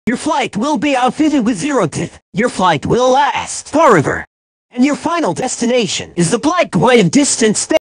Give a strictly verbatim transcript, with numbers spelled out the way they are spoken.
Your flight will be outfitted with zero teeth. Your flight will last forever. And your final destination is the blank void of distant space.